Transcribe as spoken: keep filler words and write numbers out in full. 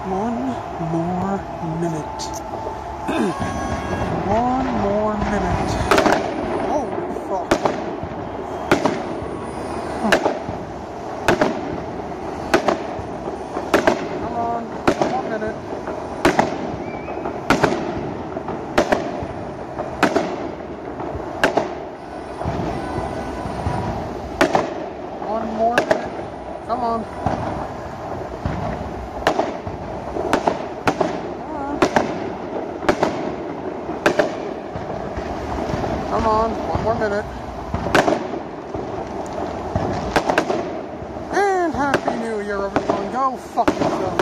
One more minute. One more minute. Holy fuck. Huh. Come on. One more minute. One more minute. Come on. Come on, one more minute. And Happy New Year, everyone. Go fuck yourself.